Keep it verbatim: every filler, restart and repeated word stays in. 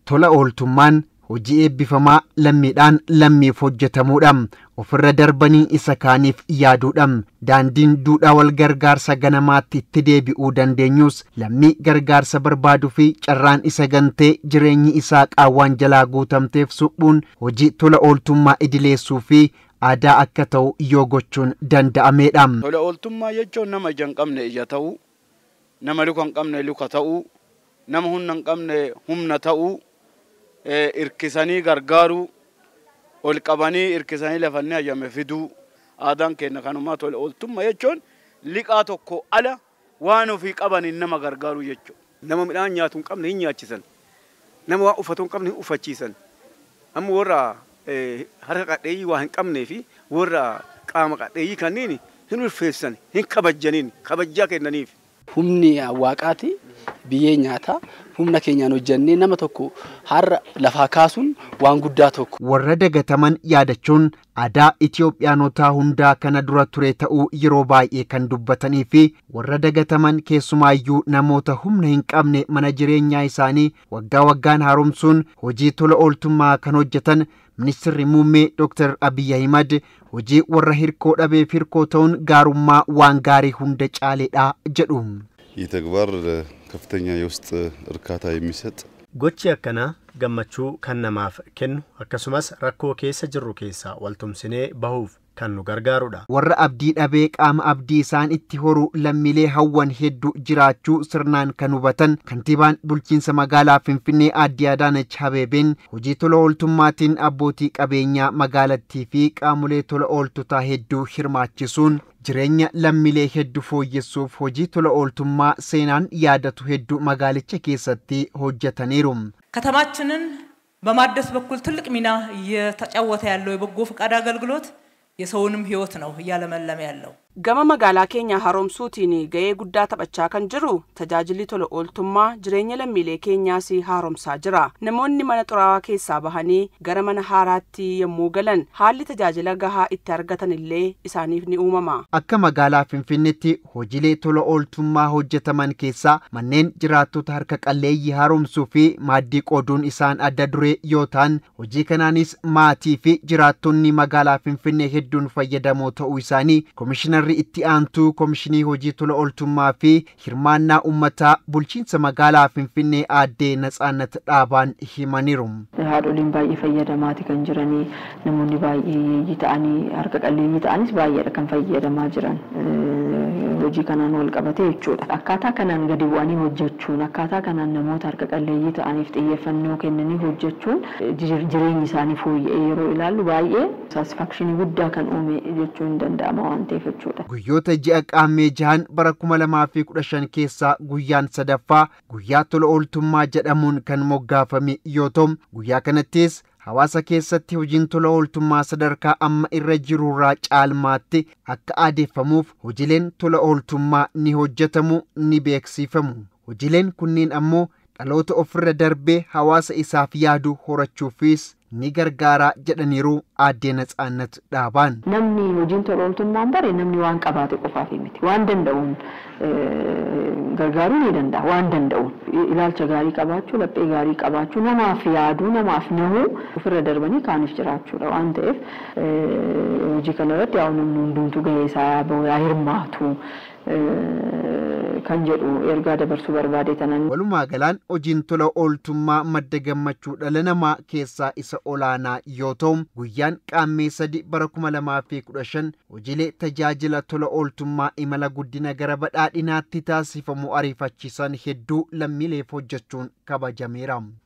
tola ooltummaan hojii eebbifamaa lammiidhaan lammiif hojjetamuudha. Ofirra darbanii isa kaaniif yaaduudha. Daandiin duudhaa wal gargaarsa ganamaatti itti deebi'uu dandeenyus lammii gargaarsa barbaaduu fi carraan isa gantee jireenyi isaa qaawwaan jalaa guutamteef suphuun hojii tola ooltummaa idileessuu fi aadaa akka ta'u yoo gochuun danda'ameedha. Tola ooltummaa jechuun nama ija hin qabne ija ta'uu, nama luka hin qabne luka ta'uu, nama humna hin qabne humna ta'uu, irkisanii gargaaruu, ol qabanii irkisanii lafannee ajame fiduu aadaan keenya kanumaa tola ooltummaa jechuun liqaa tokko ala waan ofii qabaniin nama gargaaruu jechuudha. Nama midhaan nyaatu hin qabne hin nyaachisan, nama waan uffatu hin qabne hin uffachiisan. Amma warra harka qadheeyyii waa hin qabnee fi warra qaama qadheeyyii kanneen hin ulfeessan, hin kabajjaniin, kabajjaa kennaniif. Humni waaqaati biyyee nyaataa humna keenyaan hojjannee nama tokko har'a lafaa kaasuun waan guddaa tokko. Warra dagataman yaadachuun aadaa Itoophiyaanotaa hundaa kana dura ture ta'uu yeroo baay'ee kan dubbatanii fi warra dagataman keessumaayyuu namoota humna hin qabne mana jireenyaa isaanii waggaa waggaan haaromsuun hojii tola ooltummaa kan hojjetan Ministeerri Muummee Doktor Abiy Ahimad hojii warra hirkoo dhabeef hirkoo ta'uun gaarummaa waan gaarii hunda caaleedha jedhu. ይህ ተግባር ከፍተኛ የውስጥ እርካታ የሚሰጥ ጎቺ አከና ገመቹ ከነማፍ ከኑ አከሱማስ ረኮ ኬሰ ጅሩ ኬሳ ወልቱምሲኔ ባሁፍ ከኑ ገርጋሩዳ ወረ አብዲ ዳቤ ቃም አብዲ ኢሳን ኢtti horu lammiilee hawwan hedduu jiraachuu sirnaan kan hubatan kantiibaan bulchiinsa magaalaa Finfinnee Aadde Adaanach Abeebeen hojii tola ooltummaatiin abbootii qabeenyaa magaalattii fi qaamolee tola ooltotaa hedduu hirmaachisuun jireenya lammiilee hedduu fooyyessuuf hojii tola ooltummaa seenaan yaadatu hedduu magaalicha keessatti hojjetaniiru. ከተማችንን በማደስ በኩል ትልቅ ሚና እየተጫወተ ያለው የበጎ ፈቃድ አገልግሎት የሰውንም ህይወት ነው እያለመለመ ያለው። Gama magaalaa keenya haaromsuutiin ga'ee guddaa taphachaa kan jiru tajaajilli tola ooltummaa jireenya lammiilee keenyaas haaromsaa jira. Namoonni mana xuraawaa keessaa bahanii gara mana haaraatti yommuu galan haalli tajaajila gahaa itti argatan illee isaaniif ni uumama. Akka magaalaa Finfinneetti hojiilee tola ooltummaa hojjetaman keessaa manneen jiraattota harka qalleeyyii haaromsuu fi maaddii qooduun isaan adda duree yoo ta'an hojii kanaanis maatii fi jiraattonni magaalaa Finfinnee hedduun fayyadamoo ta'uu isaanii Komishinar itti aantuu komishinii hojii tola ooltummaa fi hirmaannaa uummataa bulchiinsa magaalaa Finfinnee Aadde Natsaannat Dhaabaan himaniiru. Haadholiin baay'ee fayyadamaati kan jiranii namoonni baay'ee ta'anii harka qalleeyyii ta'anis baay'eedha kan fayyadamaa jiran. Hojii kanaan wal qabatee jechuudha. Akkaataa kanaan gadi bu'anii hojjechuun akkaataa kanaan namoota harka qalleeyyii ta'aniif xiyyeeffannoo kennanii hojjechuun jireenyi isaanii fooyya'ee yeroo ilaallu baay'ee satisfaakshinii guddaa kan uume jechuun danda'ama waan ta'eef jechuudha. Guyyoota ji'a qaammee jahan bara kuma lamaa fi kudha shan keessaa guyyaan sadaffaa guyyaa tola ooltummaa jedhamuun kan moggaafame yoo ta'u guyyaa kanattis hawaasa keessatti hojiin tola ooltummaa sadarkaa amma irra jirurraa caalmaatti akka aadeeffamuuf hojiileen tola ooltummaa ni hojjetamu ni beeksifamu. Hojiileen kunniin ammoo dhaloota ofirra darbee hawaasa isaaf yaadu horachuufis ni gargaara jedhaniiru Aadde Natsaannat Dhaabaan. Namni hojiin tola ooltummaan bare namni waan qabaate qofaaf miti. Waan danda'uun gargaaruu ni danda'a. Waan danda'uun ilaalcha gaarii qabaachuu, laphee gaarii qabaachuu, namaaf yaaduu, namaaf nahuu ofirra darbanii kaaniif jiraachuudha waan ta'eef hojii kanarratti yaa namni hundumtuu gahee isaa bahu yaa hirmaatu. kan jedhu ergaa dabarsuu barbaade tanan. Walumaa galaan hojiin tola ooltummaa madda gammachuu dhala namaa keessaa isa olaanaa yoo ta'u guyyaan qaammee sadi bara kuma lamaa fi kudha shan hojiilee tajaajila tola ooltummaa imala guddina gara badhaadhinaatti taasifamu ariifachiisan hedduu lammiileef hojjechuun kabajameera.